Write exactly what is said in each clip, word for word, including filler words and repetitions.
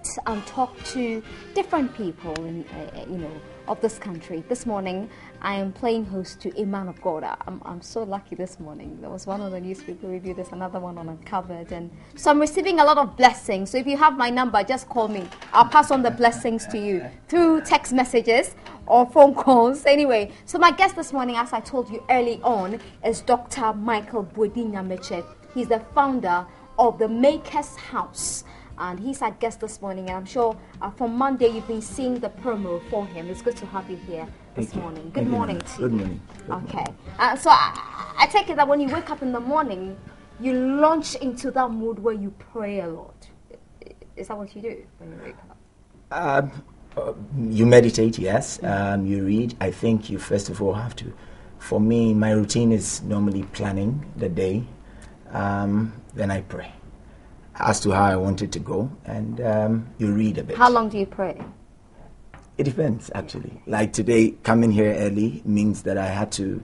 and talk to different people in, uh, you know, of this country. This morning, I am playing host to a man of God. I'm, I'm so lucky this morning. There was one on the newspaper review, there's another one on Uncovered, and so I'm receiving a lot of blessings. So if you have my number, just call me. I'll pass on the blessings to you through text messages or phone calls. Anyway, so my guest this morning, as I told you early on, is Doctor Michael Boadi Nyamekye. He's the founder of the Maker's House. And he's our guest this morning, and I'm sure uh, from Monday you've been seeing the promo for him. It's good to have you here this Thank morning. You. Good Thank morning you. to Good you. morning. Good okay. Morning. Uh, so I, I take it that when you wake up in the morning, you launch into that mood where you pray a lot. Is that what you do when you wake up? Um, uh, you meditate, yes. Um, you read. I think you first of all have to. For me, my routine is normally planning the day. Um, then I pray as to how I want it to go, and um, you read a bit. How long do you pray? It depends, actually. Like today, coming here early means that I had to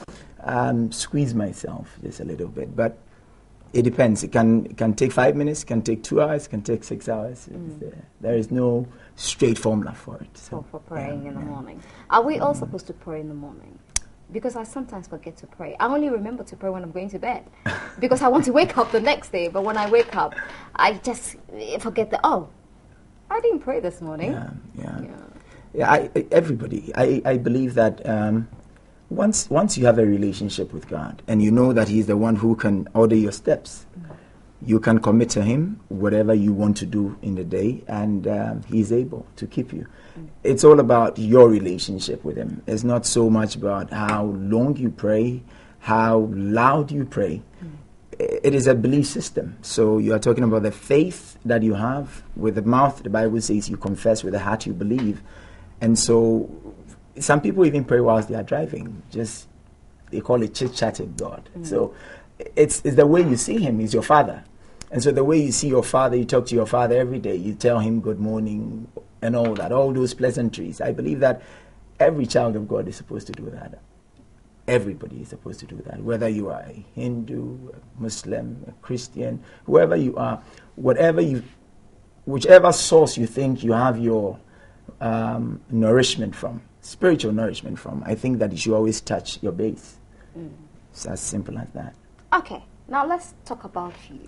um, squeeze myself just a little bit, but it depends. It can it can take five minutes, can take two hours, can take six hours. Mm. Uh, there is no straight formula for it. So, for, for praying yeah, in the yeah. morning. Are we all supposed to pray in the morning? Because I sometimes forget to pray. I only remember to pray when I'm going to bed because I want to wake up the next day. But when I wake up, I just forget that, oh, I didn't pray this morning. Yeah, yeah. yeah. yeah I, I, everybody, I, I believe that um, once once you have a relationship with God and you know that He's the one who can order your steps, mm. you can commit to Him whatever you want to do in the day, and um, He's able to keep you. Mm. It's all about your relationship with Him. It's not so much about how long you pray, how loud you pray. Mm. It is a belief system. So you are talking about the faith that you have with the mouth. The Bible says you confess with the heart you believe. And so some people even pray whilst they are driving. Just, they call it chit-chatting God. Mm. So it's, it's the way you see Him. He's your Father. And so the way you see your Father, you talk to your Father every day. You tell Him good morning and all that, all those pleasantries. I believe that every child of God is supposed to do that. Everybody is supposed to do that, whether you are a Hindu, a Muslim, a Christian, whoever you are, whatever you, whichever source you think you have your um, nourishment from, spiritual nourishment from, I think that you should always touch your base. Mm. It's as simple as that. Okay, now let's talk about you.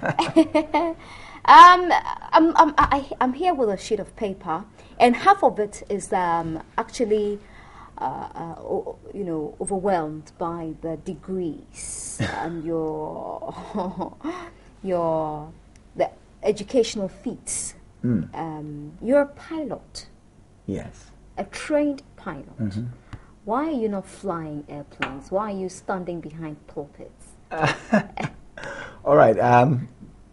um, I'm, I'm, I, I'm here with a sheet of paper, and half of it is um, actually Uh, uh, you know, overwhelmed by the degrees and your your the educational feats. Mm. Um, you're a pilot. Yes. A trained pilot. Mm-hmm. Why are you not flying airplanes? Why are you standing behind pulpits? All right. Um,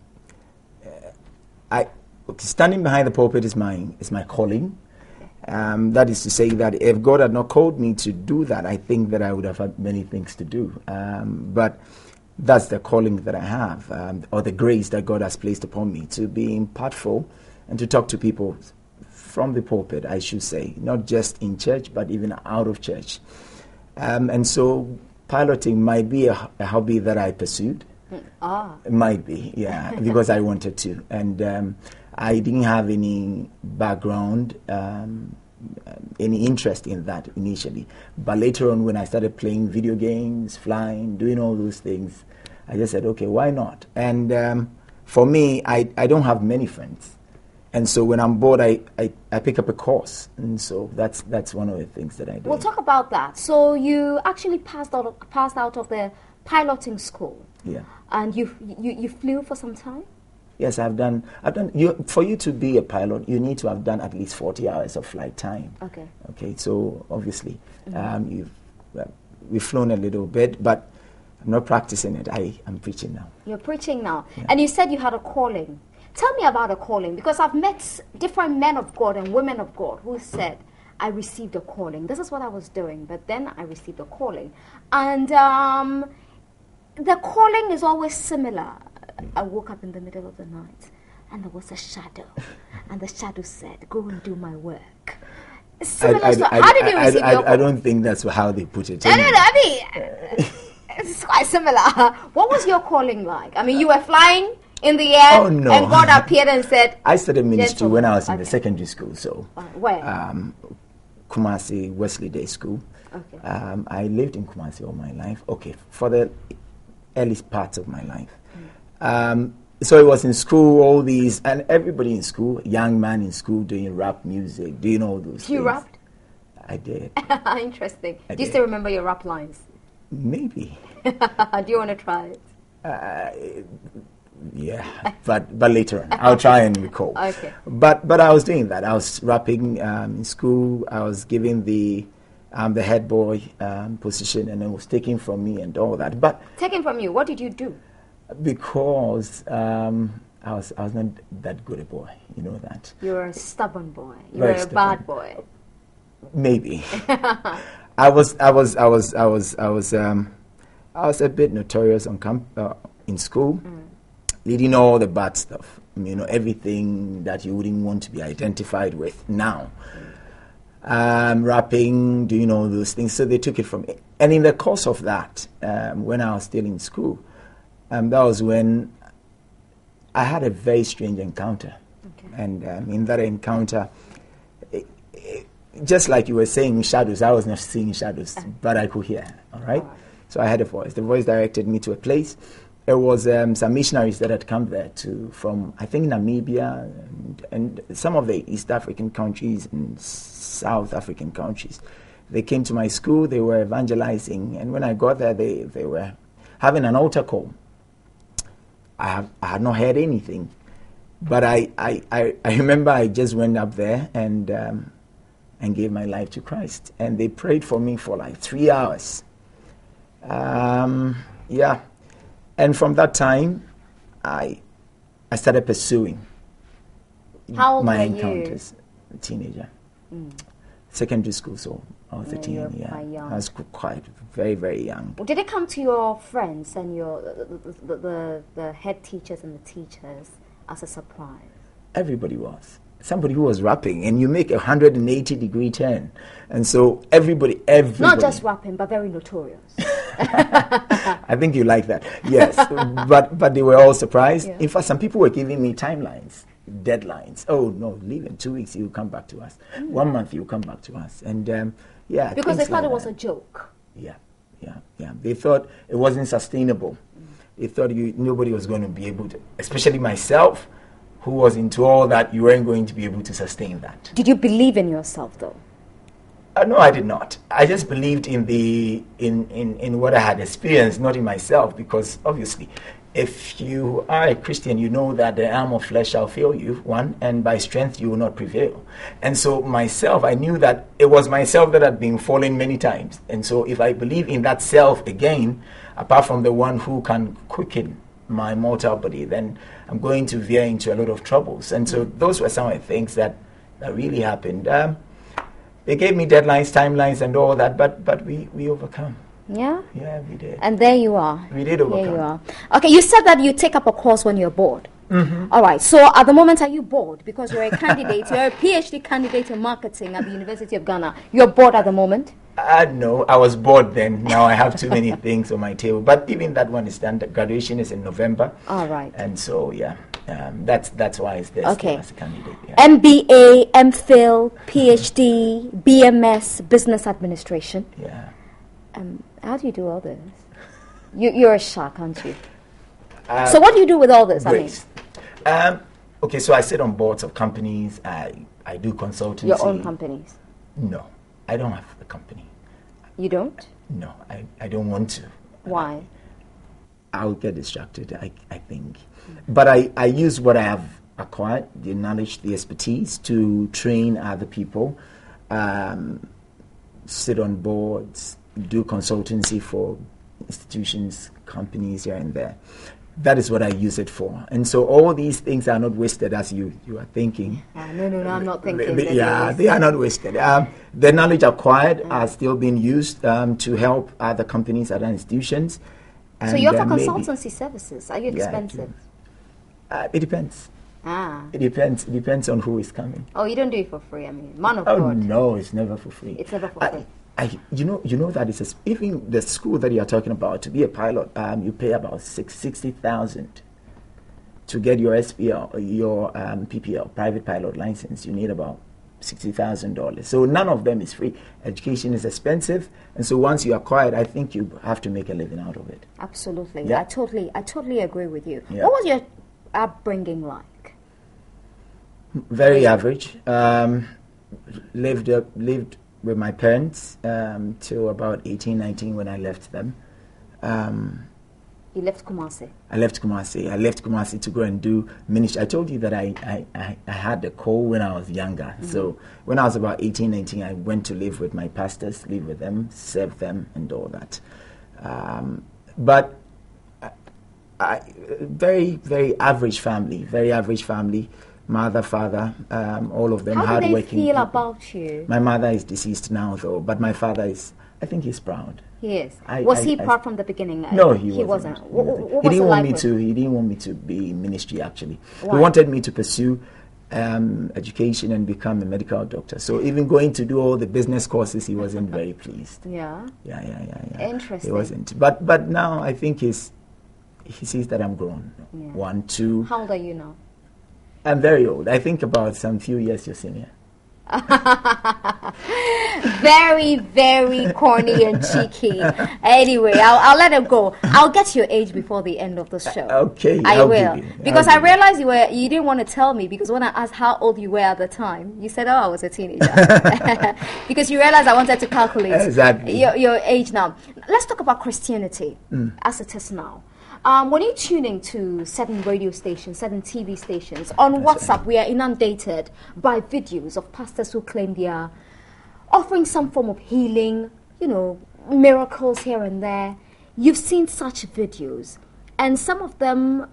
I standing behind the pulpit is my is my calling. Um, that is to say that if God had not called me to do that, I think that I would have had many things to do. Um, but that's the calling that I have, um, or the grace that God has placed upon me to be impactful and to talk to people from the pulpit, I should say, not just in church, but even out of church. Um, and so piloting might be a, a hobby that I pursued. Ah. It might be, yeah, because I wanted to. And um, I didn't have any background, um, any interest in that initially. But later on, when I started playing video games, flying, doing all those things, I just said, okay, why not? And um, for me, I, I don't have many friends. And so when I'm bored, I, I, I pick up a course. And so that's that's one of the things that I do. We'll talk about that. So you actually passed out of, passed out of the piloting school. Yeah. And you, you, you flew for some time? Yes, I've done. I've done. You, for you to be a pilot, you need to have done at least forty hours of flight time. Okay. Okay. So obviously, mm-hmm. um, you've well, we've flown a little bit, but I'm not practicing it. I am preaching now. You're preaching now, yeah. And you said you had a calling. Tell me about a calling, because I've met different men of God and women of God who said, "I received a calling. This is what I was doing, but then I received a calling," and um, the calling is always similar. I woke up in the middle of the night and there was a shadow, and the shadow said, "Go and do my work." Similar I, I, story. I, How did you I, receive I, your I, call? I don't think that's how they put it. I don't know. I mean, it's quite similar. What was your calling like? I mean, you were flying, in the air, oh, no. and God appeared and said, I started ministry gentlemen. when I was in Okay. the secondary school, so Uh, where? um, Kumasi Wesley Day School. Okay. Um, I lived in Kumasi all my life. Okay, for the earliest parts of my life. Mm. Um, so it was in school, all these, and everybody in school, young man in school doing rap music, doing all those You things. rapped? I did. Interesting. I Do you did. still remember your rap lines? Maybe. Do you want to try it? Uh, yeah, but but later on, I'll try and recall. Okay. But but I was doing that. I was rapping um, in school. I was giving the um, the head boy um, position, and it was taken from me and all that. But Taken from you. What did you do? because um, I was I was not that good a boy, you know that. You were a stubborn boy. You Very were a stubborn. bad boy. Maybe. I was I was I was I was I was um, I was a bit notorious on camp uh, in school. Mm. Leading all the bad stuff, you know, everything that you wouldn't want to be identified with now. Um, rapping, doing all those things. So they took it from me. And in the course of that, um, when I was still in school, um, that was when I had a very strange encounter. Okay. And um, in that encounter, it, it, just like you were saying shadows, I was not seeing shadows, uh, but I could hear, all right? all right? So I had a voice. The voice directed me to a place. There was um, some missionaries that had come there to from I think Namibia and, and some of the East African countries and South African countries. They came to my school. They were evangelizing, and when I got there, they, they were having an altar call. I have I had not heard anything, but I I, I, I remember I just went up there and um, and gave my life to Christ, and they prayed for me for like three hours. Um, yeah. And from that time, I I started pursuing How old my were encounters. you? A teenager. Mm. Secondary school, so I was Yeah, a teen, you're yeah. quite young. I was qu- quite, very, very young. Did it come to your friends and your the, the, the, the head teachers and the teachers as a surprise? Everybody was. Somebody who was rapping, and you make a one hundred eighty degree turn. And so everybody, everybody. Not just rapping, but very notorious. I think you like that. Yes. but but they were all surprised. Yeah. In fact, some people were giving me timelines, deadlines. Oh, no, leave in two weeks, you'll come back to us. Mm. One month, you'll come back to us. And um, yeah. Because they thought like it was that. a joke. Yeah, yeah, yeah. They thought it wasn't sustainable. Mm. They thought you, nobody was going to be able to, especially myself, who was into all that, you weren't going to be able to sustain that. Did you believe in yourself, though? Uh, no, I did not. I just believed in the in, in, in what I had experienced, not in myself, because obviously, if you are a Christian, you know that the arm of flesh shall fail you, one, and by strength you will not prevail. And so myself, I knew that it was myself that had been fallen many times. And so if I believe in that self again, apart from the one who can quicken my mortal body, then I'm going to veer into a lot of troubles. And so those were some of the things that, that really happened. Um, they gave me deadlines, timelines, and all that, but but we, we overcome. Yeah? Yeah, we did. And there you are. We did overcome. Here you are. Okay, you said that you take up a course when you're bored. Mm-hmm. All right, so at the moment, are you bored? Because you're a candidate, you're a PhD candidate in marketing at the University of Ghana. You're bored at the moment? Uh, no, I was bored then. Now I have too many things on my table. But even that one is done. The graduation is in November. All right. And so, yeah, um, that's that's why it's there okay. as a candidate. Yeah. M B A, M Phil, PhD, B M S, Business Administration. Yeah. Um, how do you do all this? You, you're a shark, aren't you? Uh, so what do you do with all this? Grace. I mean? um, okay, so I sit on boards of companies. I, I do consultancy. Your own companies? No, I don't have a company. You don't? No, I, I don't want to. Why? I'll get distracted, I, I think. Mm-hmm. But I, I use what I have acquired, the knowledge, the expertise, to train other people, um, sit on boards, do consultancy for institutions, companies here and there. That is what I use it for. And so all these things are not wasted as you, you are thinking. Uh, no, no, no, I'm not thinking. They, yeah, they are not wasted. Um, the knowledge acquired mm. are still being used um, to help other companies, other institutions. And so you offer uh, consultancy maybe, services. Are you expensive? Yeah, uh, it depends. Ah. It depends. It depends on who is coming. Oh, you don't do it for free. I mean, man of oh, God. No, it's never for free. It's never for I, free. I, you know, you know that it's a, even the school that you are talking about, to be a pilot, um, you pay about six, sixty thousand to get your S P L, your um, P P L, private pilot license, you need about sixty thousand dollars. So none of them is free. Education is expensive, and so once you acquire it, I think you have to make a living out of it. Absolutely. Yeah. I totally, I totally agree with you. Yeah. What was your upbringing like? Very average. Um, lived up, lived with my parents um, till about eighteen, nineteen when I left them. Um, You left Kumasi. I left Kumasi. I left Kumasi to go and do ministry. I told you that I, I, I, I had the call when I was younger. Mm-hmm. So when I was about eighteen, nineteen, I went to live with my pastors, live with them, serve them, and all that. Um, but I, I, very, very average family, very average family. Mother, father, um, all of them How hardworking. How do they feel people. About you? My mother is deceased now, though, but my father is, I think he's proud. He is. I, was I, he I, proud from the beginning? No, he, he wasn't. wasn't. What, what he was didn't want like me to. He didn't want me to be in ministry. Actually, Why? He wanted me to pursue um, education and become a medical doctor. So even going to do all the business courses, he wasn't very pleased. Yeah. Yeah, yeah, yeah, yeah. Interesting. He wasn't. But but now I think he's he sees that I'm grown. Yeah. One, two. How old are you now? I'm very old. I think about some few years your senior. Very, very corny and cheeky. Anyway, I'll, I'll let him go. I'll get your age before the end of the show. Uh, okay, I I'll will, give you. because I'll I realized you were you didn't want to tell me, because when I asked how old you were at the time, you said, "Oh, I was a teenager," because you realized I wanted to calculate exactly. your your age now. Let's talk about Christianity mm. as it is now. Um, when you're tuning to certain radio stations, certain T V stations, on That's WhatsApp, right. we are inundated by videos of pastors who claim they are offering some form of healing, you know, miracles here and there. You've seen such videos, and some of them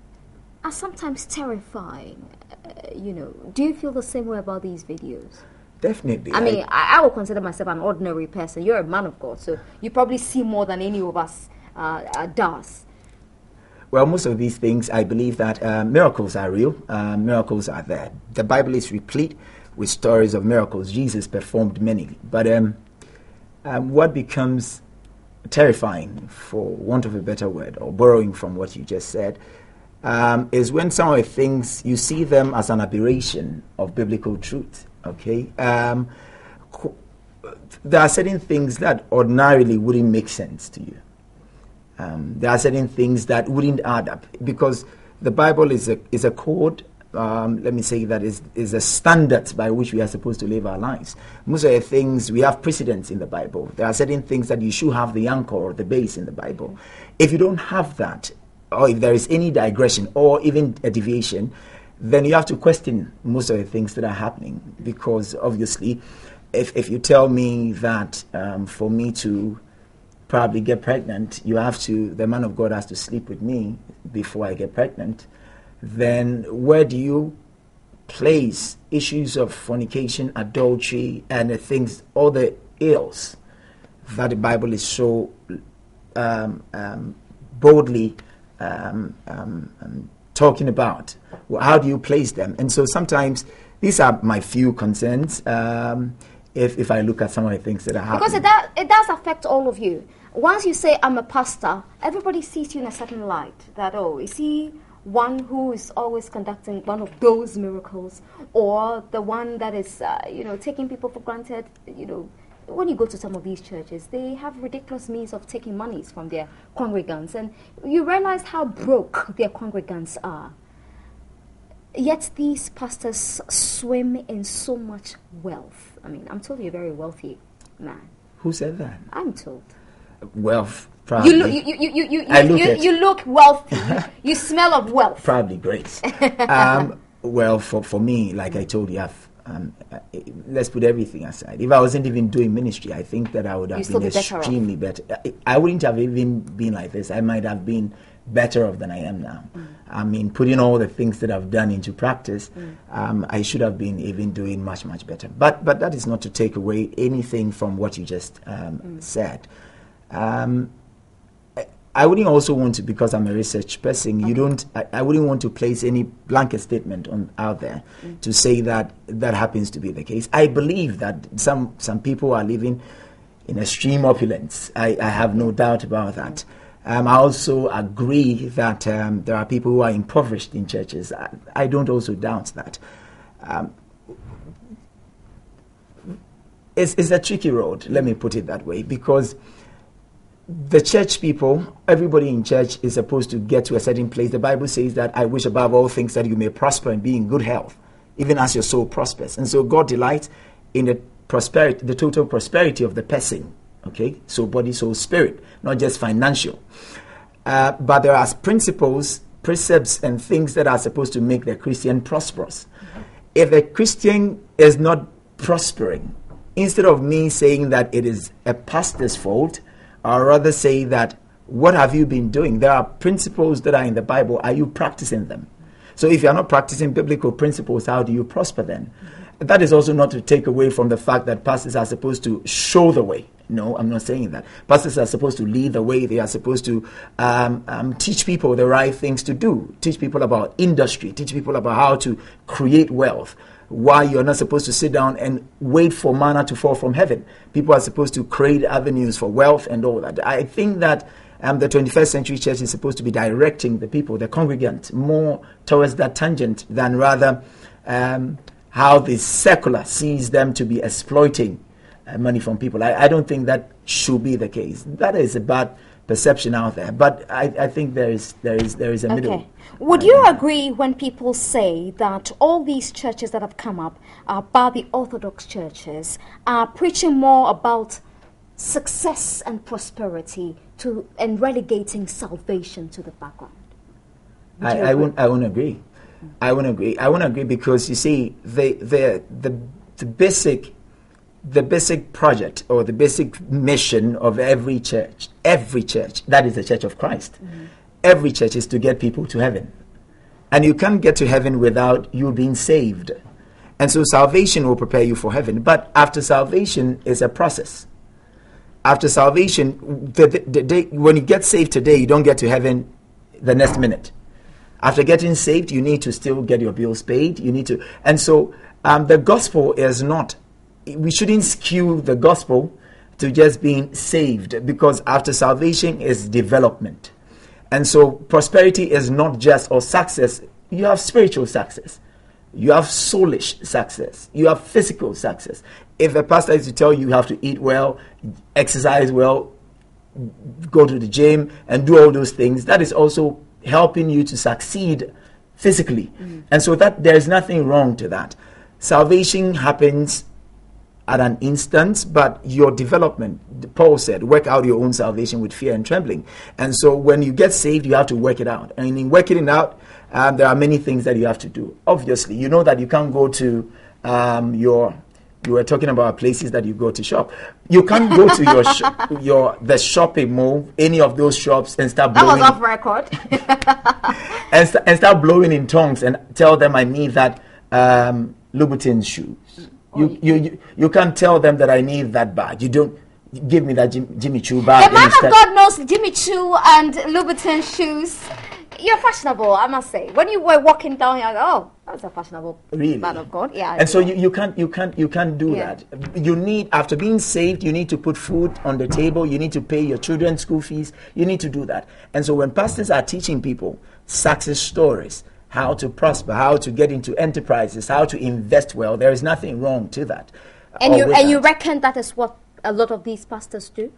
are sometimes terrifying. Uh, you know, do you feel the same way about these videos? Definitely. I mean, I, I would consider myself an ordinary person. You're a man of God, so you probably see more than any of us uh, uh, does. Well, most of these things, I believe that uh, miracles are real. Uh, miracles are there. The Bible is replete with stories of miracles. Jesus performed many. But um, um, what becomes terrifying, for want of a better word, or borrowing from what you just said, um, is when some of the things, you see them as an aberration of biblical truth. Okay? Um, co- there are certain things that ordinarily wouldn't make sense to you. Um, there are certain things that wouldn't add up, because the Bible is a is a code. Um, let me say that is is a standard by which we are supposed to live our lives. Most of the things, we have precedents in the Bible. There are certain things that you should have the anchor or the base in the Bible. If you don't have that, or if there is any digression or even a deviation, then you have to question most of the things that are happening. Because obviously, if if you tell me that um, for me to probably get pregnant, you have to, the man of God has to sleep with me before I get pregnant, then where do you place issues of fornication, adultery, and the things, all the ills that the Bible is so um, um, boldly um, um, um, talking about? Well, how do you place them? And so sometimes these are my few concerns. Um, If, if I look at some of the things that are happening. Because it does, it does affect all of you. Once you say, I'm a pastor, everybody sees you in a certain light. That, oh, is he one who is always conducting one of those miracles? Or the one that is, uh, you know, taking people for granted? You know, when you go to some of these churches, they have ridiculous means of taking monies from their congregants. And you realize how broke their congregants are. Yet these pastors swim in so much wealth. I mean, I'm told you're a very wealthy man. Who said that? I'm told. Wealth, probably. You look, you, you, you, you, I you, look you, at- you look wealthy. you, you smell of wealth. Probably grace. um, well, for, for me, like I told you, I've, um, uh, let's put everything aside. If I wasn't even doing ministry, I think that I would have You'd still been be better extremely better. I, I wouldn't have even been like this. I might have been better off than I am now. Mm. I mean, putting all the things that I've done into practice, mm. um, I should have been even doing much, much better. But but that is not to take away anything from what you just um, mm. said. Um, I, I wouldn't also want to, because I'm a research person, okay. you don't. I, I wouldn't want to place any blanket statement on out there mm. to say that that happens to be the case. I believe that some some people are living in extreme opulence. I, I have no doubt about that. Mm. Um, I also agree that um, there are people who are impoverished in churches. I, I don't also doubt that. Um, it's, it's a tricky road, let me put it that way, because the church people, everybody in church is supposed to get to a certain place. The Bible says that I wish above all things that you may prosper and be in good health, even as your soul prospers. And so God delights in the prosperity, the total prosperity of the person. Okay, so body, soul, spirit, not just financial. Uh, but there are principles, precepts, and things that are supposed to make the Christian prosperous. Mm-hmm. If a Christian is not prospering, instead of me saying that it is a pastor's fault, I'd rather say that, what have you been doing? There are principles that are in the Bible. Are you practicing them? So if you are not practicing biblical principles, how do you prosper then? Mm-hmm. That is also not to take away from the fact that pastors are supposed to show the way. No, I'm not saying that. Pastors are supposed to lead the way. They are supposed to um, um, teach people the right things to do, teach people about industry, teach people about how to create wealth. Why you're not supposed to sit down and wait for manna to fall from heaven. People are supposed to create avenues for wealth and all that. I think that um, the twenty-first century church is supposed to be directing the people, the congregant, more towards that tangent than rather um, how the secular sees them to be exploiting uh, money from people. I, I don't think that should be the case. That is a bad perception out there. But I, I think there is there is there is a okay. middle. Would you agree when people say that all these churches that have come up, uh, about the Orthodox churches, are preaching more about success and prosperity to and relegating salvation to the background? I, I won't. I won't agree. I won't agree. I won't agree because you see, the the the the basic the basic project or the basic mission of every church, every church that is the Church of Christ. Mm-hmm. Every church is to get people to heaven, and you can't get to heaven without you being saved. And so salvation will prepare you for heaven. But after salvation is a process. After salvation, the, the, the day, when you get saved today, you don't get to heaven the next minute. After getting saved, you need to still get your bills paid. You need to, and so um, the gospel is not. We shouldn't skew the gospel to just being saved, because after salvation is development, and so prosperity is not just or success. You have spiritual success, you have soulish success, you have physical success. If a pastor is to tell you you have to eat well, exercise well, go to the gym, and do all those things, that is also helping you to succeed physically. Mm. And so that there is nothing wrong to that. Salvation happens at an instant, but your development, Paul said, work out your own salvation with fear and trembling. And so when you get saved, you have to work it out. And in working it out, um, there are many things that you have to do. Obviously, you know that you can't go to um, your, you were talking about places that you go to shop. You can't go to your, sh- your the shopping mall, any of those shops, and start blowing. That was off record. and, st- and start blowing in tongues and tell them I need that um, Louboutin shoes. You, you you you can't tell them that I need that bag. You don't give me that Jim, Jimmy Choo bag. The man of God knows Jimmy Choo and Louboutin shoes. You're fashionable, I must say. When you were walking down, you're like, oh, that's a fashionable really? man of God. Yeah. And so you, you can't you can't you can't do yeah. that. You need, after being saved, you need to put food on the table. You need to pay your children's school fees. You need to do that. And so when pastors are teaching people success stories, how to prosper, how to get into enterprises, how to invest well, there is nothing wrong to that. And you and that. you reckon that is what a lot of these pastors do?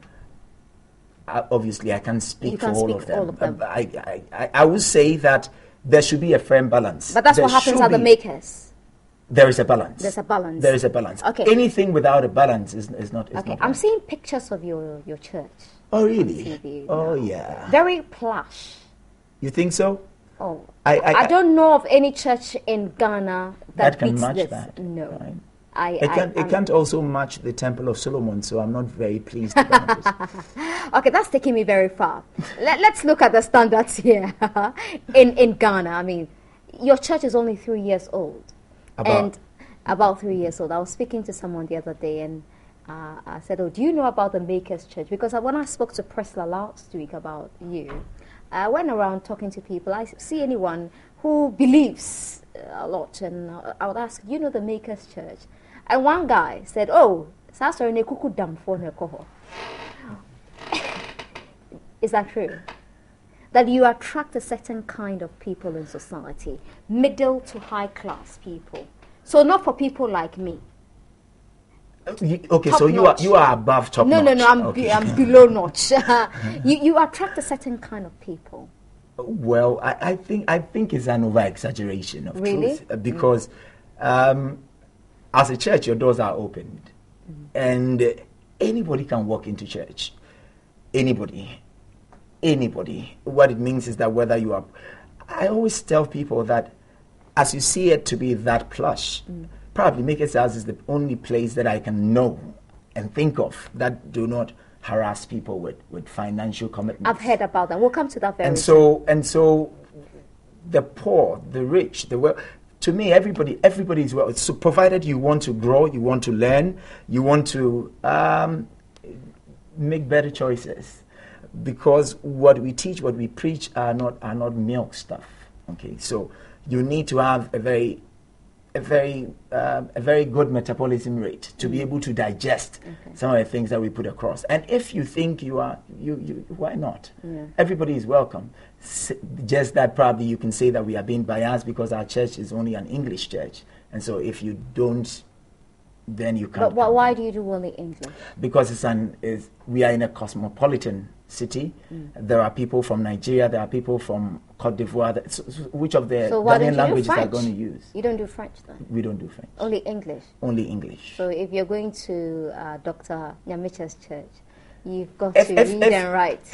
Uh, obviously, I can't speak you for can't all, speak of for all of them. Uh, I, I, I, I would say that there should be a firm balance. But that's there what happens at be, the makers. There is a balance. There's a balance. There is a balance. Okay. Anything without a balance is, is not. Is okay. not I'm right. seeing pictures of your your church. Oh really? T V Oh now. yeah. Very plush. You think so? Oh, I, I, I don't know of any church in Ghana that, that can beats match this. that. No, Right? I, It can't, I, it can't also match the Temple of Solomon, so I'm not very pleased about this. Okay, that's taking me very far. Let, let's look at the standards here in in Ghana. I mean, your church is only three years old, About? and about three years old. I was speaking to someone the other day, and uh, I said, "Oh, do you know about the Makers Church?" Because when I spoke to Priscilla last week about you, I went around talking to people. I see anyone who believes a lot, and I would ask, "You know the Makers Church?" And one guy said, "Oh, Sasa ne kuku dam for ne koho." Is that true? that you attract a certain kind of people in society, middle to high class people. So not for people like me. You, okay, Top so you notch. are you are above top No, notch. no, no. I'm okay. be, I'm below notch. you you attract a certain kind of people. Well, I, I think I think it's an over exaggeration of Really? truth uh, because um, as a church, your doors are opened, mm. and uh, anybody can walk into church. Anybody, anybody. What it means is that whether you are, I always tell people that as you see it to be that plush. Mm. Probably Maker's House is the only place that I can know and think of that do not harass people with, with financial commitments. I've heard about that. We'll come to that very and soon. so and so the poor, the rich, the well, to me everybody everybody is well. So provided you want to grow, you want to learn, you want to um, make better choices, because what we teach, what we preach are not are not milk stuff. Okay, so you need to have a very a very uh, a very good metabolism rate to mm. be able to digest okay. some of the things that we put across. And if you think you are, you, you why not? Yeah. Everybody is welcome. S- just that probably you can say that we are being biased because our church is only an English church, and so if you don't, then you can't. But wh- why do you do only English? Because it's an is we are in a cosmopolitan city. Mm. There are people from Nigeria. There are people from Cote d'Ivoire. That, so, so which of the so Ghanaian languages are going to use? You don't do French then? We don't do French. Only English? Only English. So if you're going to uh, Doctor Nyamekye's church, you've got if, to if, read if and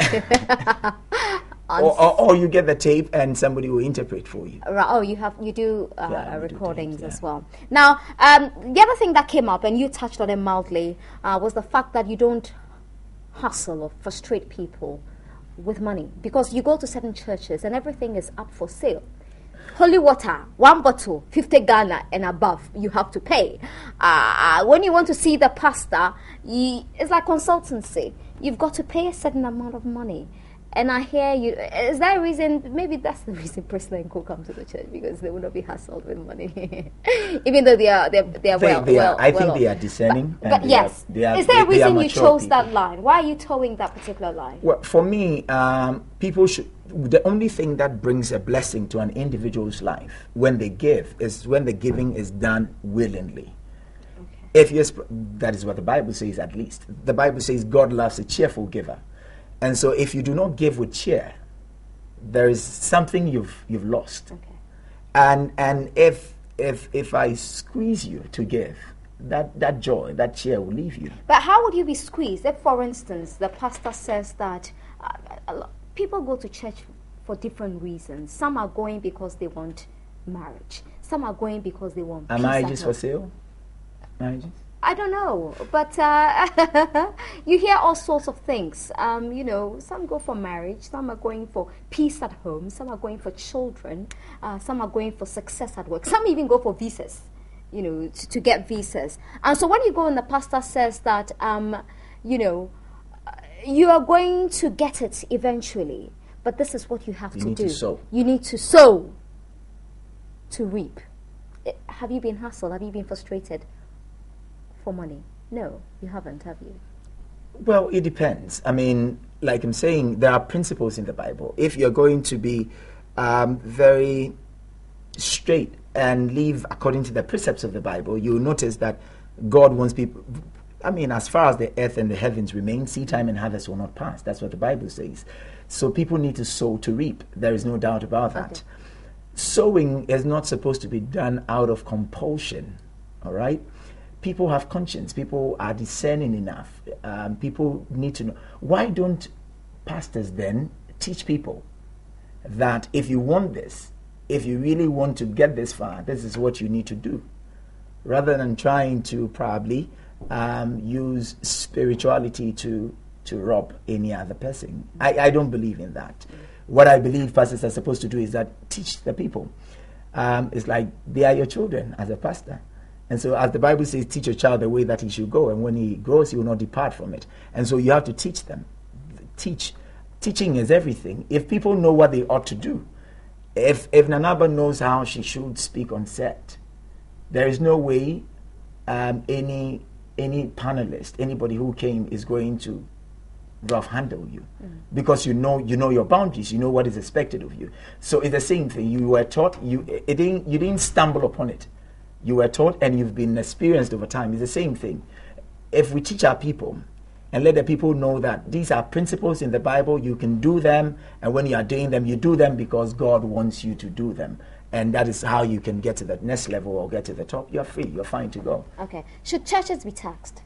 write. or, or, or you get the tape and somebody will interpret for you. Right. Oh, you have you do uh, yeah, recordings do tapes, yeah. as well. Now, um, the other thing that came up, and you touched on it mildly, uh, was the fact that you don't hustle or frustrate people with money, because you go to certain churches and everything is up for sale. Holy water, one bottle, fifty Ghana and above, you have to pay. Uh, when you want to see the pastor, you, it's like consultancy. You've got to pay a certain amount of money. And I hear you, is that a reason, maybe that's the reason Priscilla and Co come to the church, because they will not be hassled with money. Even though they are, they are, they are they, well, they well are, I well think off. they are discerning. But, but they yes, are, they are, is there they, a reason you chose people. that line? Why are you towing that particular line? Well, for me, um, people should, the only thing that brings a blessing to an individual's life when they give is when the giving is done willingly. Okay. If yes, that is what the Bible says, at least. The Bible says God loves a cheerful giver. And so if you do not give with cheer, there is something you've you've lost. Okay. And and if if if I squeeze you to give, that, that joy, that cheer will leave you. But how would you be squeezed if, for instance, the pastor says that uh, a lot, people go to church for different reasons. Some are going because they want marriage. Some are going because they want Are peace. marriages for sale? Marriages? I don't know, but uh, you hear all sorts of things. Um, you know, some go for marriage, some are going for peace at home, some are going for children, uh, some are going for success at work, some even go for visas, you know, to, to get visas. And so when you go and the pastor says that, um, you know, you are going to get it eventually, but this is what you have you to need do. To sow. You need to sow to reap. It, have you been hassled? Have you been frustrated for money? No, you haven't, have you? Well, it depends. I mean, like I'm saying, there are principles in the Bible. If you're going to be um, very straight and live according to the precepts of the Bible, you'll notice that God wants people. I mean, as far as the earth and the heavens remain, seed time and harvest will not pass. That's what the Bible says. So people need to sow to reap. There is no doubt about that. Okay. Sowing is not supposed to be done out of compulsion, all right? People have conscience. People are discerning enough. Um, people need to know. Why don't pastors then teach people that if you want this, if you really want to get this far, this is what you need to do, rather than trying to probably um, use spirituality to to rob any other person. I, I don't believe in that. What I believe pastors are supposed to do is that teach the people. Um, it's like they are your children as a pastor. And so as the Bible says, teach your child the way that he should go, and when he grows, he will not depart from it. And so you have to teach them. Teach. Teaching is everything. If people know what they ought to do, if, if Nanaba knows how she should speak on set, there is no way um, any any panelist, anybody who came is going to rough handle you, mm. because you know you know your boundaries, you know what is expected of you. So it's the same thing. You were taught, you it didn't you didn't stumble upon it. You were taught and you've been experienced over time. It's the same thing. If we teach our people and let the people know that these are principles in the Bible, you can do them, and when you are doing them, you do them because God wants you to do them. And that is how you can get to the next level or get to the top. You're free. You're fine to go. Okay. Should churches be taxed?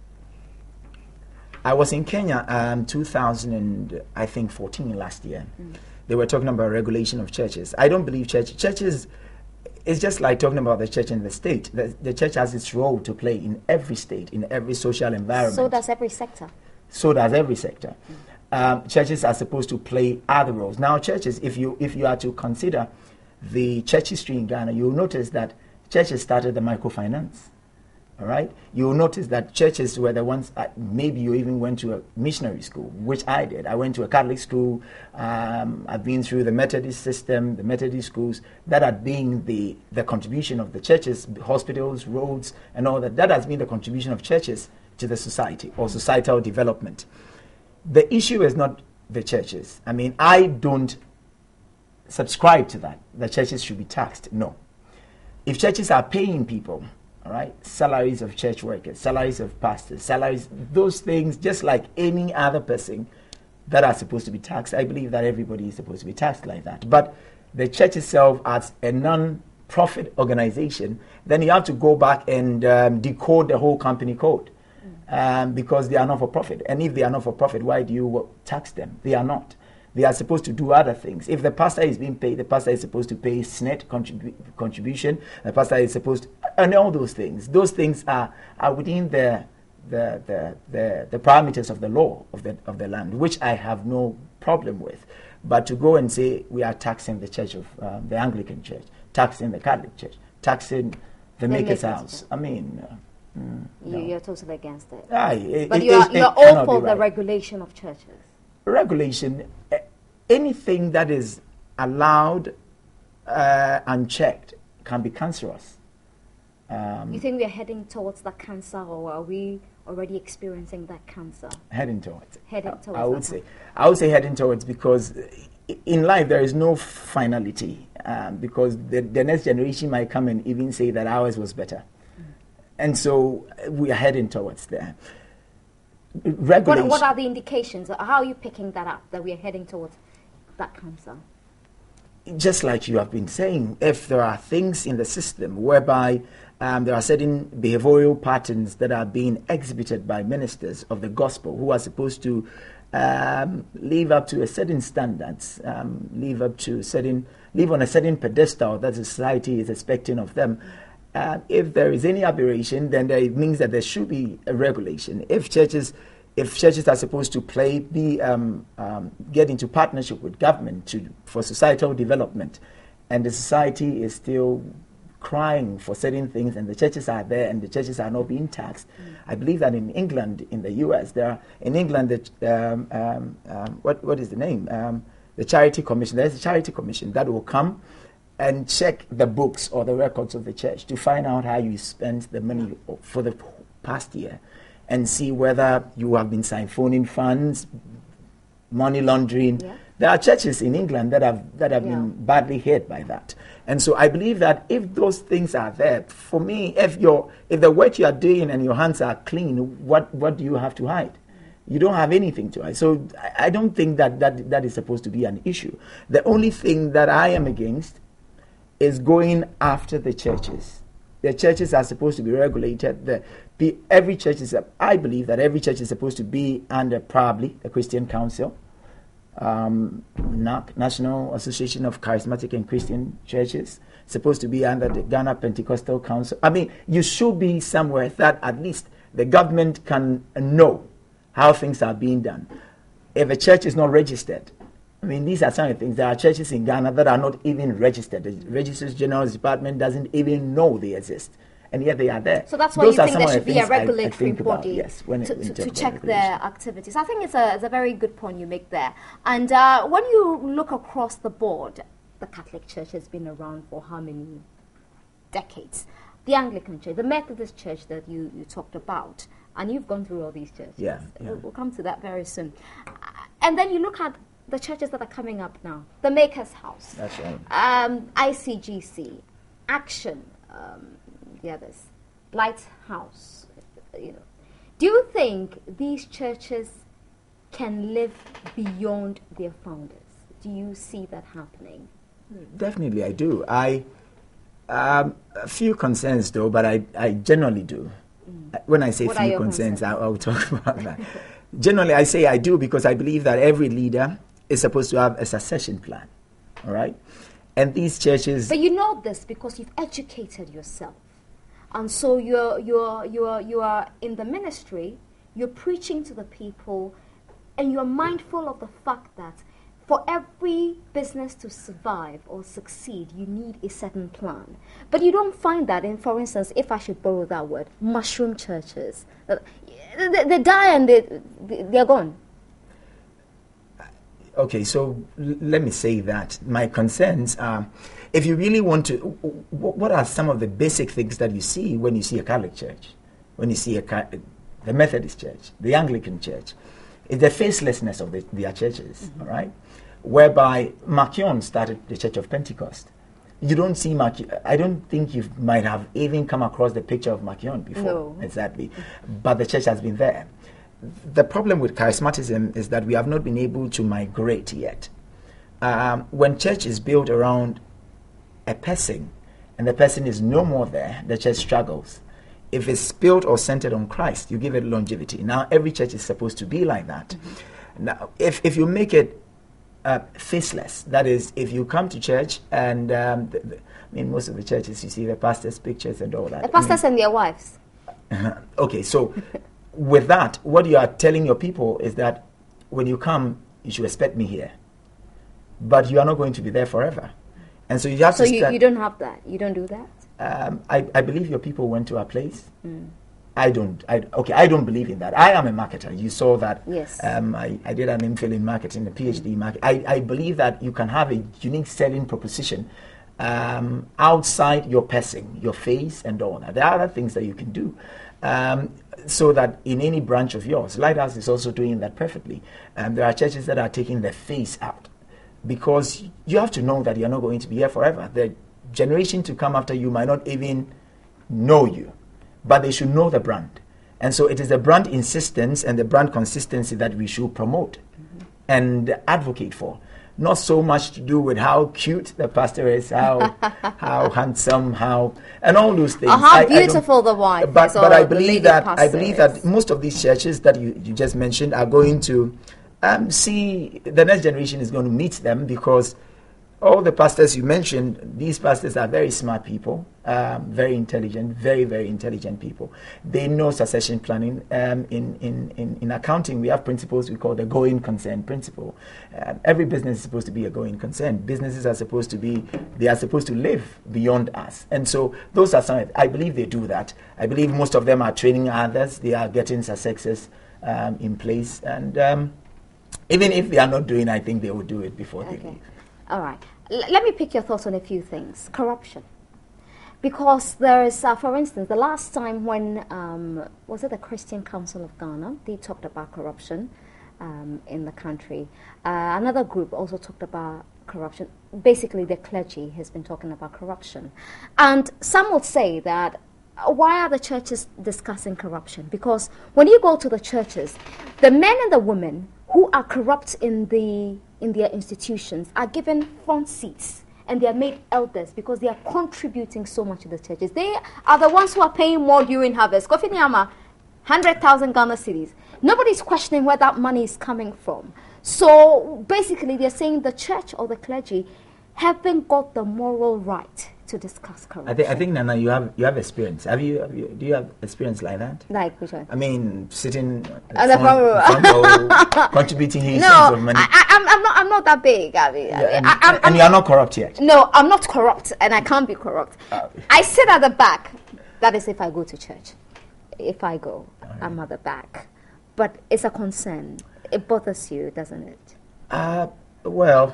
I was in Kenya um, two thousand and I think fourteen last year. Mm. They were talking about regulation of churches. I don't believe church churches. It's just like talking about the church in the state. The, the church has its role to play in every state, in every social environment. So does every sector. So does every sector. Mm. Um, churches are supposed to play other roles. Now, churches, if you if you are to consider the church history in Ghana, you'll notice that churches started the microfinance. All right, you'll notice that churches were the ones. Uh, maybe you even went to a missionary school, which I did. I went to a Catholic school. Um, I've been through the Methodist system, the Methodist schools. That had been the the contribution of the churches, hospitals, roads, and all that. That has been the contribution of churches to the society or societal development. The issue is not the churches. I mean, I don't subscribe to that. The churches should be taxed. No, if churches are paying people. All right, salaries of church workers, salaries of pastors, salaries, those things, just like any other person that are supposed to be taxed. I believe that everybody is supposed to be taxed like that. But the church itself, as a non-profit organization, then you have to go back and um, decode the whole company code um, because they are not for profit. And if they are not for profit, why do you tax them? They are not. They are supposed to do other things. If the pastor is being paid, the pastor is supposed to pay S N E T contribu- contribution. The pastor is supposed to, and all those things. Those things are, are within the the, the the the parameters of the law of the of the land, which I have no problem with. But to go and say we are taxing the church of um, the Anglican Church, taxing the Catholic Church, taxing the, the Maker's House. I mean. Uh, mm, you, no. You're totally against it. Aye, it but it, you are, it, you're it all for right. the regulation of churches. Regulation, anything that is allowed uh, unchecked can be cancerous. Um, you think we are heading towards that cancer, or are we already experiencing that cancer? Heading towards. Heading I, towards. I would say. I would say heading towards, because in life there is no finality. Um, because the, the next generation might come and even say that ours was better, mm. and so we are heading towards there. Regulation. What, what are the indications? How are you picking that up, that we are heading towards that cancer? Just like you have been saying, if there are things in the system whereby um, there are certain behavioral patterns that are being exhibited by ministers of the gospel who are supposed to um, live up to a certain standards, um, live up to certain, live on a certain pedestal that society is expecting of them. Uh, if there is any aberration, then there, it means that there should be a regulation. If churches, if churches are supposed to play, be um, um, get into partnership with government to for societal development, and the society is still crying for certain things, and the churches are there, and the churches are not being taxed. Mm. I believe that in England, in the U S, there are in England, the, um, um, um, what what is the name? Um, the Charity Commission. There is a Charity Commission that will come and check the books or the records of the church to find out how you spent the money for the past year, and see whether you have been siphoning funds, money laundering. Yeah. There are churches in England that have that have yeah. been badly hit by that. And so I believe that if those things are there, for me, if you're, if the work you are doing and your hands are clean, what, what do you have to hide? You don't have anything to hide. So I, I don't think that, that that is supposed to be an issue. The only thing that I am against is going after the churches. The churches are supposed to be regulated. The, the, every church is, I believe that every church is supposed to be under probably a Christian council, um, N A C, National Association of Charismatic and Christian Churches, supposed to be under the Ghana Pentecostal Council. I mean, you should be somewhere that at least the government can know how things are being done. If a church is not registered, I mean, these are some of the things. There are churches in Ghana that are not even registered. The Registrar General's Department doesn't even know they exist, and yet they are there. So that's why Those you think there should be a regulatory I, I body yes, when to, it, to, to check their activities. I think it's a, it's a very good point you make there. And uh, when you look across the board, the Catholic Church has been around for how many decades? The Anglican Church, the Methodist Church that you, you talked about, And you've gone through all these churches. Yeah, yeah. We'll, we'll come to that very soon. Uh, and then you look at the churches that are coming up now. The Maker's House. That's right. Um, I C G C, Action, um, the others, Lighthouse. You know, do you think these churches can live beyond their founders? Do you see that happening? Definitely, I do. I um, a few concerns though, but I, I generally do. Mm. When I say what few concerns, I, I'll talk about that. Generally, I say I do because I believe that every leader is supposed to have a succession plan. All right, and these churches. But you know this because you've educated yourself, and so you're you're you're you are in the ministry. You're preaching to the people, and you're mindful of the fact that for every business to survive or succeed, you need a certain plan. But you don't find that in, for instance, if I should borrow that word, mushroom churches. Uh, they, they die and they, they, they're gone. Okay, so l- let me say that my concerns are, if you really want to, w- what are some of the basic things that you see when you see a Catholic church, when you see a the Methodist church, the Anglican church? It's the facelessness of the, their churches, mm-hmm. all right? Whereby Makion started the Church of Pentecost. You don't see Makion. I don't think you might have even come across the picture of Makion before. No. Exactly. But the church has been there. The problem with charismatism is that we have not been able to migrate yet. Um, when church is built around a person, and the person is no more there, the church struggles. If it's built or centered on Christ, you give it longevity. Now, every church is supposed to be like that. Mm-hmm. Now, if, if you make it uh, faceless, that is, if you come to church and, um, the, the, I mean, most of the churches, you see the pastors' pictures and all that. The pastors I mean, and their wives. Okay, so with that, what you are telling your people is that when you come, you should expect me here. But you are not going to be there forever. And so you have so to you, start. you don't have that? You don't do that? Um, I, I believe your people went to a place. Mm. I don't. I, okay, I don't believe in that. I am a marketer. You saw that. Yes. Um, I, I did an MPhil in marketing, a PhD in marketing. I, I believe that you can have a unique selling proposition um, outside your person, your face, and all that. There are other things that you can do. Um, so that in any branch of yours, Lighthouse is also doing that perfectly. Um, there are churches that are taking their face out because you have to know that you're not going to be here forever. The generation to come after you might not even know you, but they should know the brand. And so it is the brand insistence and the brand consistency that we should promote mm-hmm. and advocate for. Not so much to do with how cute the pastor is, how how handsome, how and all those things. Oh, how I, beautiful I the wife but, is. But I believe that I believe is. that most of these churches that you, you just mentioned are going to um, see the next generation is going to meet them because all the pastors you mentioned, these pastors are very smart people, um, very intelligent, very, very intelligent people. They know succession planning. Um, in, in, in, in accounting, we have principles we call the going concern principle. Um, every business is supposed to be a going concern. Businesses are supposed to be, they are supposed to live beyond us. And so those are some, I believe they do that. I believe most of them are training others. They are getting successes um, in place. And um, even if they are not doing, I think they will do it before okay. they leave. All right. L- let me pick your thoughts on a few things. Corruption. Because there is, uh, for instance, the last time when, um, was it the Christian Council of Ghana? They talked about corruption um, in the country. Uh, another group also talked about corruption. Basically, the clergy has been talking about corruption. And some would say that, uh, why are the churches discussing corruption? Because when you go to the churches, the men and the women who are corrupt in the in their institutions are given front seats and they are made elders because they are contributing so much to the churches. They are the ones who are paying more during harvest. Kofi Nyama, one hundred thousand Ghana cedis. Nobody's questioning where that money is coming from. So basically they're saying the church or the clergy haven't got the moral right to discuss corruption. I think, I think Nana, you have you have experience. Have you, have you do you have experience like that? Like which one? I mean, sitting at the front, front row, contributing huge no, sums of money. I, I'm, I'm not. I'm not that big. I mean, yeah, I mean and, I, I'm, and I'm, you are not corrupt yet. No, I'm not corrupt, and I can't be corrupt. Uh, I sit at the back. That is if I go to church. If I go, right. I'm at the back. But it's a concern. It bothers you, doesn't it? Uh, well.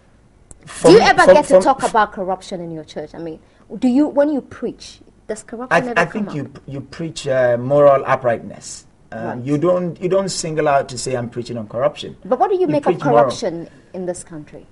Do you ever get to talk about corruption in your church? I mean, do you, when you preach, does corruption I, ever I come think up? you you preach uh, moral uprightness. Um, right. You don't you don't single out to say I'm preaching on corruption. But what do you, you make of corruption moral. in this country?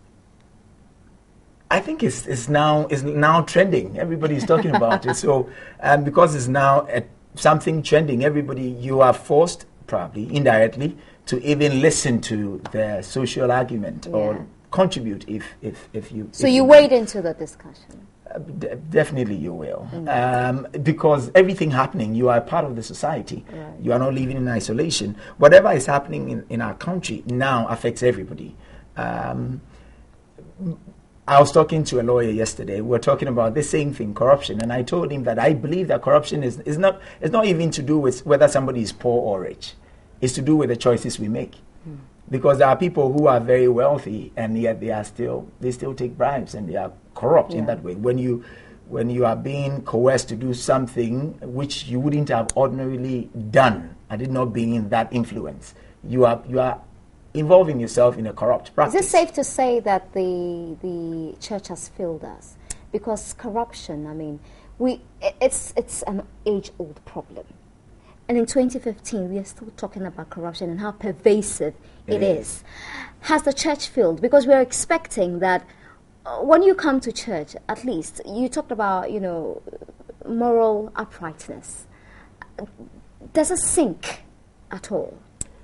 I think it's, it's now it's now trending. Everybody's talking about it. So um, because it's now at something trending, everybody, you are forced, probably indirectly, to even listen to the social argument yeah. or contribute if if, if you. So if you you wade into the discussion. Uh, d- definitely you will. Mm. Um, because everything happening, you are part of the society. Right. You are not living in isolation. Whatever is happening in, in our country now affects everybody. Um, I was talking to a lawyer yesterday. We were talking about the same thing, corruption, and I told him that I believe that corruption is, is not it's not even to do with whether somebody is poor or rich. It's to do with the choices we make. Mm. Because there are people who are very wealthy and yet they are still they still take bribes and they are corrupt yeah. in that way. When you when you are being coerced to do something which you wouldn't have ordinarily done, had it not been in that influence, you are you are involving yourself in a corrupt practice. Is it safe to say that the the church has failed us? Because corruption, I mean, we it's it's an age-old problem. And in twenty fifteen, we are still talking about corruption and how pervasive it, it is. is. Has the church failed? Because we're expecting that uh, when you come to church, at least, you talked about, you know, moral uprightness. Does it sink at all?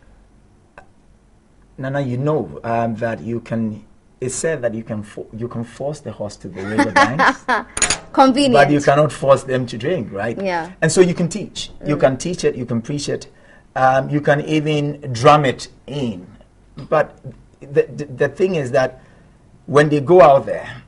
Nana, you know um, that you can. It's said that you can fo- you can force the horse to the river banks, convenient, but you cannot force them to drink, right? Yeah. And so you can teach. Mm. You can teach it. You can preach it. Um, you can even drum it in. But the, the the thing is that when they go out there,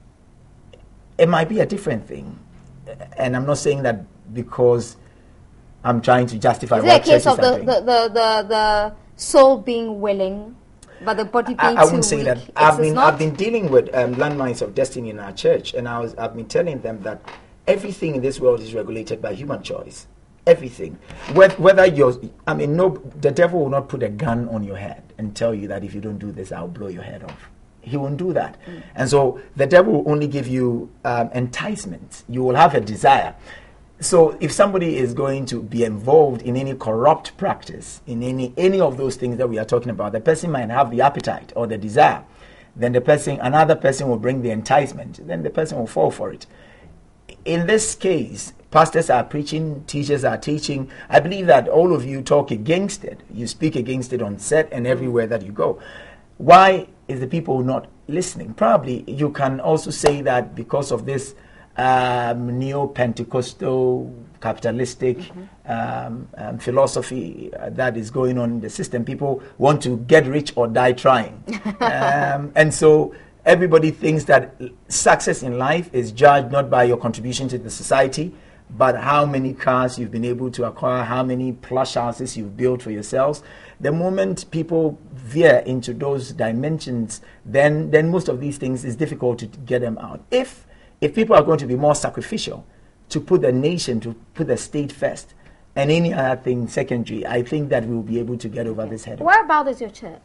it might be a different thing. And I'm not saying that because I'm trying to justify. Is it a case of the the, the the the soul being willing, but the body being I, I too wouldn't say weak? that. It's, I've been not? I've been dealing with um, landmines of destiny in our church, and I was I've been telling them that everything in this world is regulated by human choice. Everything, whether, whether you're, I mean, no, the devil will not put a gun on your head and tell you that if you don't do this, I'll blow your head off. He won't do that. Mm. And so the devil will only give you um, enticement. You will have a desire. So if somebody is going to be involved in any corrupt practice, in any any of those things that we are talking about, the person might have the appetite or the desire. Then the person, another person will bring the enticement. Then the person will fall for it. In this case, pastors are preaching, teachers are teaching. I believe that all of you talk against it. You speak against it on set and everywhere that you go. Why is the people not listening? Probably you can also say that because of this um, neo-Pentecostal capitalistic mm-hmm. um, um, philosophy uh, that is going on in the system. People want to get rich or die trying. um, and so everybody thinks that success in life is judged not by your contribution to the society, but how many cars you've been able to acquire, how many plush houses you've built for yourselves. The moment people veer into those dimensions, then then most of these things is difficult to get them out. If if people are going to be more sacrificial, to put the nation, to put the state first, and any other thing secondary, I think that we will be able to get over this headache. Whereabout is your church?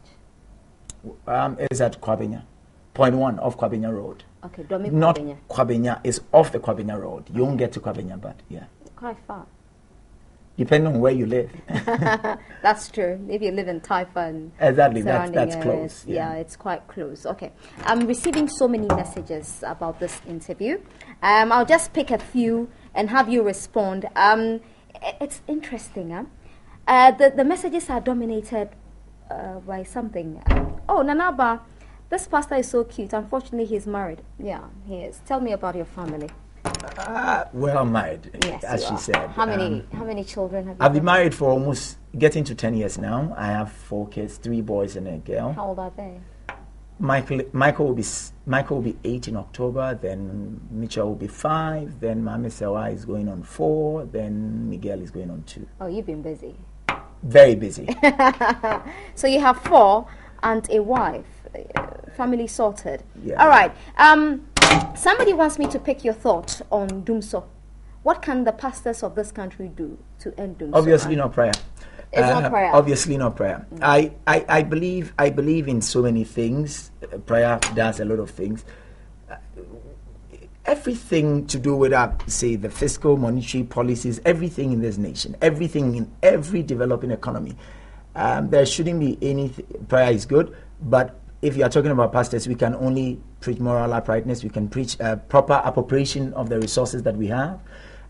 Um, it's at Kwabenya, point one of Kwabenya Road. Okay, Domi Not Kwabenya. Kwabenya, is off the Kwabenya Road. You won't get to Kwabenya, but yeah. Quite far. Depending on where you live. That's true. If you live in Taifa and exactly, that's, surrounding that's areas, close. Yeah. yeah, it's quite close. Okay. I'm receiving so many messages about this interview. Um, I'll just pick a few and have you respond. Um, it's interesting. Huh? Uh, the, the messages are dominated uh, by something. Oh, Nanaba, this pastor is so cute. Unfortunately, he's married. Yeah, he is. Tell me about your family. Uh, well married, yes, as she are. said. How many um, how many children have you I've got? been married for almost getting to ten years now. I have four kids, three boys and a girl. How old are they? Michael Michael will be Michael will be eight in October. Then Mitchell will be five. Then Mami Sewa is going on four. Then Miguel is going on two. Oh, you've been busy. Very busy. So you have four and a wife. Family sorted. Yeah. All right. Um, somebody wants me to pick your thought on Dumso. What can the pastors of this country do to end Dumso? Obviously, not prayer. It's uh, not prayer. Obviously, not prayer. Mm. I, I, I believe I believe in so many things. Uh, prayer does a lot of things. Uh, everything to do with, uh, say, the fiscal, monetary policies, everything in this nation, everything in every developing economy. Um, there shouldn't be anything. Prayer is good, but if you are talking about pastors, we can only preach moral uprightness. We can preach uh, proper appropriation of the resources that we have.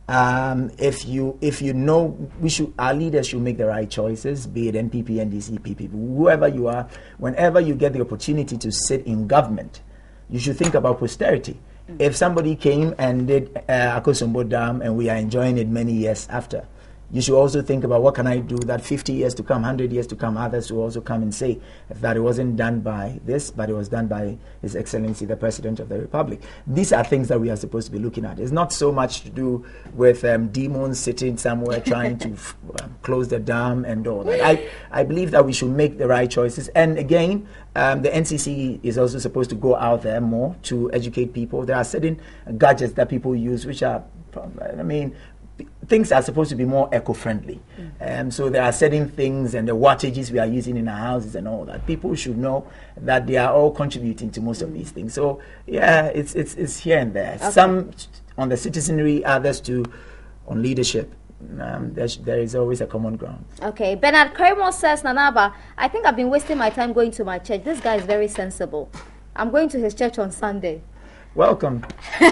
Um, if you if you know, we should our leaders should make the right choices, be it N P P, N D C P, people, whoever you are. Whenever you get the opportunity to sit in government, you should think about posterity. Mm-hmm. If somebody came and did uh, Akosombo Dam and we are enjoying it many years after, you should also think about what can I do that fifty years to come, one hundred years to come, others will also come and say that it wasn't done by this, but it was done by His Excellency, the President of the Republic. These are things that we are supposed to be looking at. It's not so much to do with um, demons sitting somewhere trying to f- um, close the dam and all that. I, I believe that we should make the right choices. And again, um, the N C C is also supposed to go out there more to educate people. There are certain gadgets that people use which are, I mean, things are supposed to be more eco-friendly. Mm. Um, so there are certain things and the wattages we are using in our houses and all that. People should know that they are all contributing to most mm. of these things. So, yeah, it's it's, it's here and there. Okay. Some on the citizenry, others too on leadership. Um, there, there is always a common ground. Okay. Bernard Kremo says, Nanaba, I think I've been wasting my time going to my church. This guy is very sensible. I'm going to his church on Sunday. Welcome.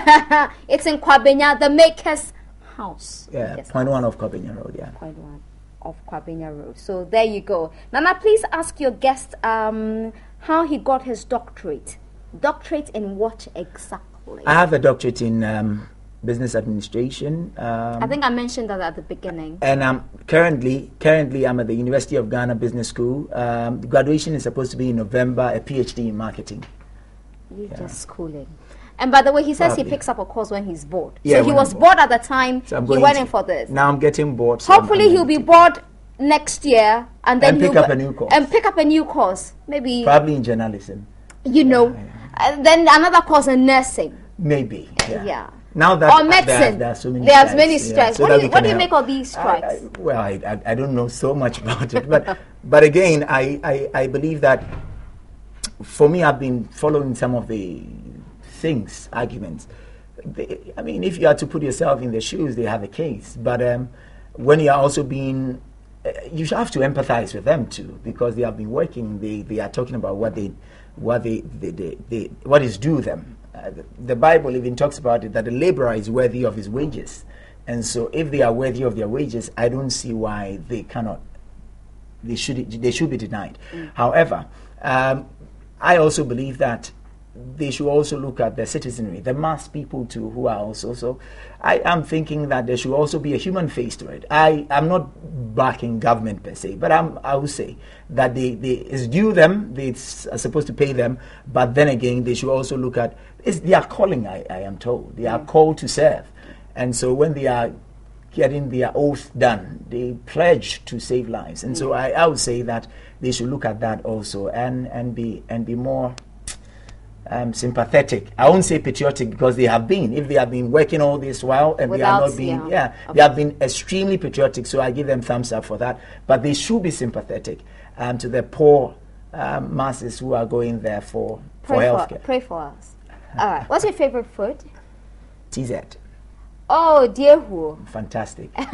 It's in Kwabenya, the Makers House. Yeah, point one of Kwabenya Road, yeah. Point one of Kwabenya Road. So there you go. Nana, please ask your guest um, how he got his doctorate. Doctorate in what exactly? I have a doctorate in um, business administration. Um, I think I mentioned that at the beginning. And um, currently, currently I'm at the University of Ghana Business School. Um, the graduation is supposed to be in November, a PhD in marketing. You're yeah. just schooling. And by the way, he says Probably. he picks up a course when he's bored. Yeah, so he was bored. bored at the time so he went in for this. Now I'm getting bored. So Hopefully I'm, I'm he'll be bored next year and then and pick he'll up a new course. And pick up a new course. Maybe. Probably in journalism. You know. Yeah, yeah. And then another course in nursing. Maybe. Yeah. yeah. Now that or medicine. There, there are so many There's strikes. many strikes. Yeah, so what do you, what do you help. make of these strikes? I, I, well, I, I, I don't know so much about it. But but again, I, I, I believe that for me, I've been following some of the things, arguments. They, I mean, if you are to put yourself in their shoes, they have a case. But um, when you are also being, uh, you have to empathize with them too, because they have been working. They they are talking about what they, what they, they, they, they what is due them. Uh, the, the Bible even talks about it that the laborer is worthy of his wages, and so if they are worthy of their wages, I don't see why they cannot. They should they should be denied. Mm. However, um, I also believe that they should also look at the citizenry, the mass people too, who are also. So I am thinking that there should also be a human face to it. I am not backing government per se, but I'm, I will say that they, they it's due them, they are supposed to pay them, but then again, they should also look at, it's their calling, I, I am told. They are called to serve. And so when they are getting their oath done, they pledge to save lives. And so I, I would say that they should look at that also and, and be and be more Um, sympathetic. I won't say patriotic because they have been. If they have been working all this while and Without, they are not being, yeah, yeah okay. they have been extremely patriotic. So I give them thumbs up for that. But they should be sympathetic um, to the poor um, masses who are going there for pray for healthcare. Pray for us. All right. What's your favorite food? T Z. Oh, dear who? Fantastic. T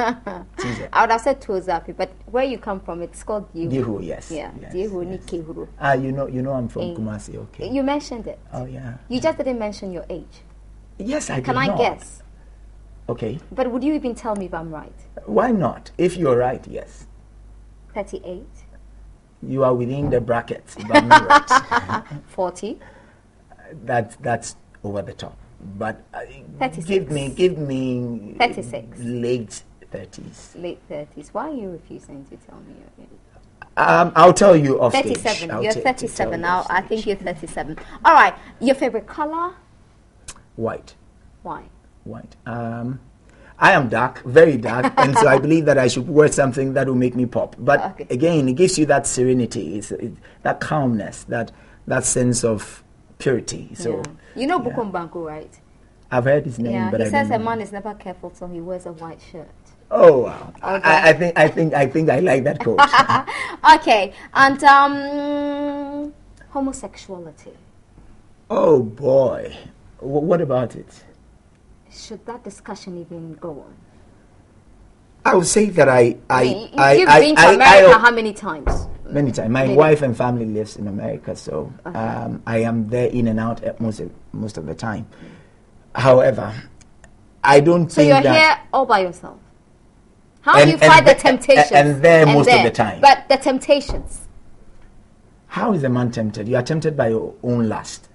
Z. I would have said Tozapi, but where you come from, it's called Diehu. Diehu, yes. Yeah, yes, Diehu yes. Nikehuru. Ah, you know, you know, I'm from in, Kumasi. Okay. You mentioned it. Oh yeah. You just didn't mention your age. Yes, I did Can I not. guess? Okay. But would you even tell me if I'm right? Why not? If you're right, yes. Thirty-eight. You are within the brackets, but not right. Forty. That that's over the top. But uh, thirty-six. give me, give me thirty-six. Late thirties. Late thirties. Why are you refusing to tell me your age? Um, I'll tell you off stage. thirty-seven. You're thirty-seven now. I think you're thirty-seven. All right. Your favorite color? White. Why? White. Um, I am dark, very dark, and so I believe that I should wear something that will make me pop. But okay. again, it gives you that serenity, it's, it, that calmness, that that sense of purity. So yeah. You know yeah. Bukom Banku, right? I've heard his name, yeah, but he I says don't a know. man is never careful till he wears a white shirt. Oh wow! Okay. I, I think I think I think I like that quote. Okay, and um, homosexuality. Oh boy, W- what about it? Should that discussion even go on? I would say that I, I, I mean, I, you've I, been to I, America I, how many times? Many times. My Many. wife and family lives in America, so Okay. um, I am there in and out at most of, most of the time. However, I don't So think you're that. here all by yourself. How And- do you and fight the the- temptations? and there most of the time. But the temptations. How is a man tempted? You are tempted by your own lust.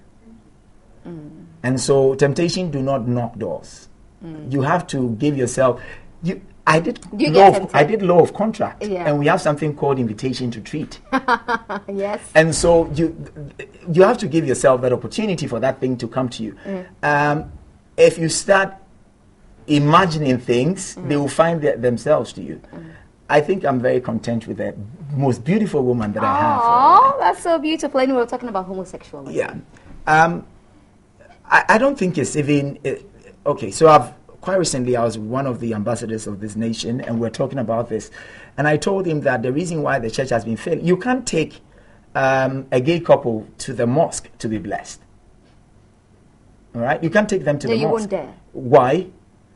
And so temptation do not knock doors. You have to give yourself. You, I did You law get of, tempted. I did law of contract, Yeah. and we have something called invitation to treat. Yes. And so you you have to give yourself that opportunity for that thing to come to you. Um, if you start imagining things, they will find their, themselves to you. I think I'm very content with the most beautiful woman that I have. Oh, that's so beautiful. Anyway, we're talking about homosexuality. Yeah. Um, I, I don't think it's even... Uh, okay, so I've... Quite recently, I was one of the ambassadors of this nation, and we're talking about this. And I told him that the reason why the church has been failing... You can't take um, a gay couple to the mosque to be blessed. All right? You can't take them to No, the you mosque. won't dare. Why?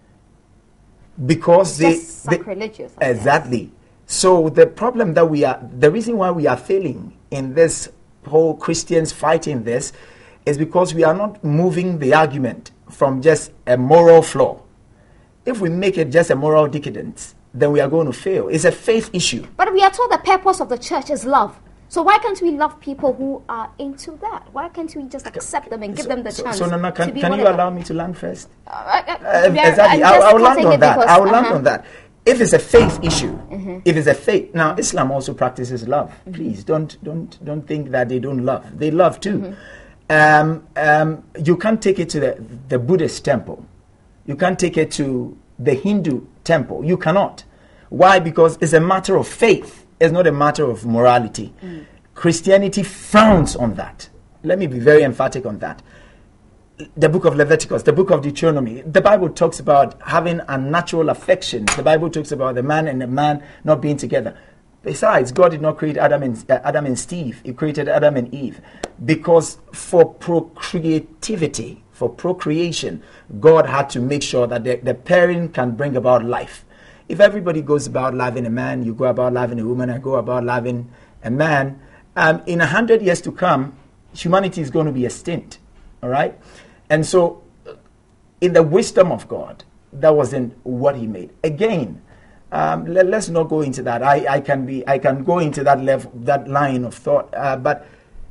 Because It's they... just they- sacrilegious. I guess. Exactly. So the problem that we are, the reason why we are failing in this whole Christians fighting this is because we are not moving the argument from just a moral flaw. If we make it just a moral decadence, then we are going to fail. It's a faith issue. But we are told the purpose of the church is love. So why can't we love people who are into that? Why can't we just accept them and give so, them the so, chance So, Nana, to can, be can you whatever? allow me to land first? Uh, uh, Uh, we are- exactly. I'm I'll, just I'll land cutting on it that. because- I'll land uh-huh. on that. If it's a faith issue, if it's a faith, now Islam also practices love. Please don't don't don't think that they don't love. They love too. Um, um, you can't take it to the the Buddhist temple. You can't take it to the Hindu temple. You cannot. Why? Because it's a matter of faith. It's not a matter of morality. Christianity frowns on that. Let me be very emphatic on that. The book of Leviticus, the book of Deuteronomy, the Bible talks about having unnatural affection. The Bible talks about the man and the man not being together. Besides, God did not create Adam and, uh, Adam and Steve. He created Adam and Eve. Because for procreativity, for procreation, God had to make sure that the, the pairing can bring about life. If everybody goes about loving a man, you go about loving a woman, I go about loving a man, um, in a hundred years to come, humanity is going to be extinct. All right? And so, in the wisdom of God, that wasn't what he made. Again, um, let, us not go into that. I, I can be, I can go into that level, that line of thought. Uh, but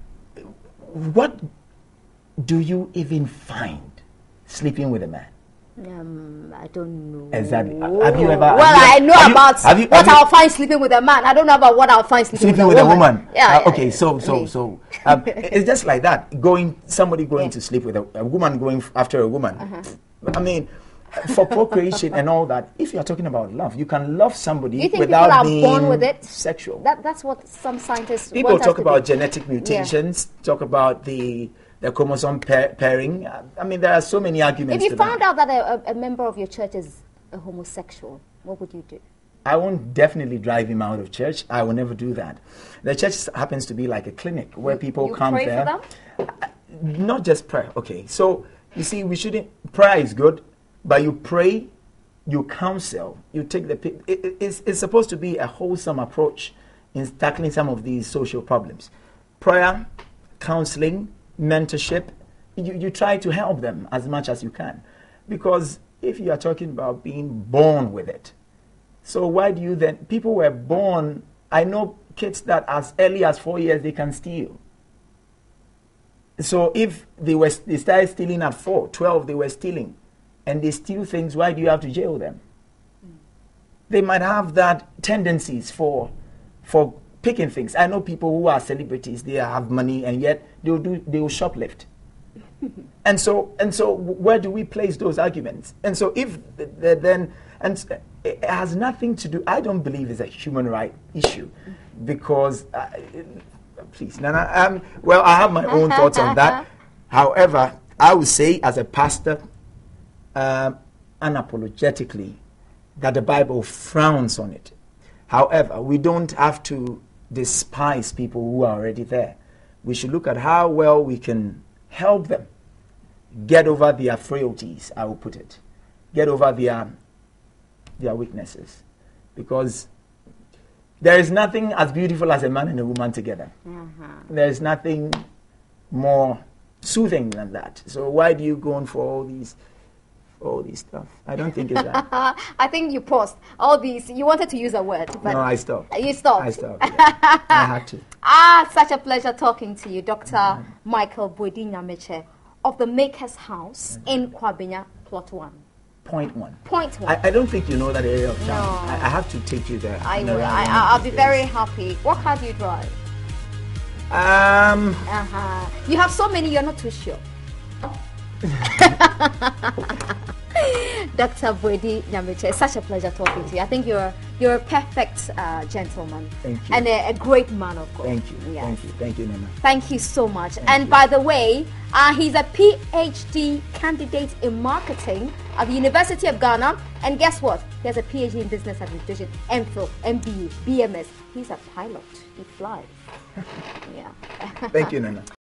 what do you even find sleeping with a man? Um, I don't know. Exactly. Have you ever? Well, have you, I know have you- about have you- what have you- I'll find sleeping with a man. I don't know about what I'll find sleeping, sleeping with, with a a woman. Yeah. Uh, yeah, okay, yeah. so so Okay. so um, it's just like that. Going somebody going Yeah. to sleep with a, a woman going f- after a woman. Uh-huh. I mean, for procreation and all that. If you are talking about love, you can love somebody You think without people are being born with it? sexual. That, that's what some scientists People want us talk to about do. genetic mutations. Talk about the the chromosome pair, pairing. Uh, I mean, there are so many arguments. If you to found that. out that a, a, a member of your church is a homosexual, what would you do? I won't definitely drive him out of church. I will never do that. The church happens to be like a clinic where people you come pray there. for them? Not just prayer. Okay, so you see, we shouldn't. Prayer is good, but you pray, you counsel, you take the. It, it, it's, it's supposed to be a wholesome approach in tackling some of these social problems. Prayer, counseling, mentorship. You, you try to help them as much as you can, because if you are talking about being born with it, so why do you then? People were born. I know kids that as early as four years they can steal. So if they were they started stealing at four, twelve they were stealing, and they steal things, why do you have to jail them? Mm. They might have that tendencies for for picking things. I know people who are celebrities, they have money and yet they will do they will shoplift. and so and so where do we place those arguments? And so if the, the, then and it has nothing to do. I don't believe it's a human right issue because. Uh, Please, Nana. Um, well, I have my own thoughts on that. However, I would say as a pastor, um, unapologetically, that the Bible frowns on it. However, we don't have to despise people who are already there. We should look at how well we can help them get over their frailties, I will put it. Get over their, their weaknesses. Because there is nothing as beautiful as a man and a woman together. Uh-huh. There is nothing more soothing than that. So why do you go on for all these all these stuff? I don't think it's that. I think you paused. All these, you wanted to use a word. But no, I stopped. You stopped? I stopped, yeah. I had to. Ah, such a pleasure talking to you, Doctor Mm-hmm. Michael Boadi Nyamekye of the Maker's House mm-hmm. in Kwabena, Plot one. Point one. Point one. I, I don't think you know that area of town. No. I, I have to take you there. I will. I, I'll be very happy. What car do you drive? Um. Uh-huh. You have so many, you're not too sure. Doctor Boadi Nyamekye, such a pleasure talking to you. I think you're you're a perfect uh, gentleman. Thank you. And a, a great man of God. Thank you. Yes. Thank you. Thank you, Nana. Thank you so much. Thank and you. by the way, uh, he's a P H D candidate in marketing at the University of Ghana. And guess what? He has a P H D in business administration, M Phil, M B A, B M S. He's a pilot. He flies. Yeah. Thank you, Nana.